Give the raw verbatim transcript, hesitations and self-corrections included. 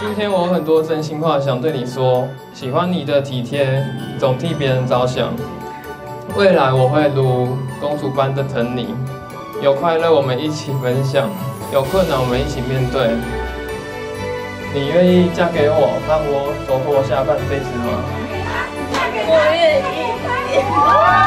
今天我有很多真心话想对你说，喜欢你的体贴，总替别人着想。未来我会如公主般的疼你，有快乐我们一起分享，有困难我们一起面对。你愿意嫁给我，让我走过下半辈子吗？ 我愿意。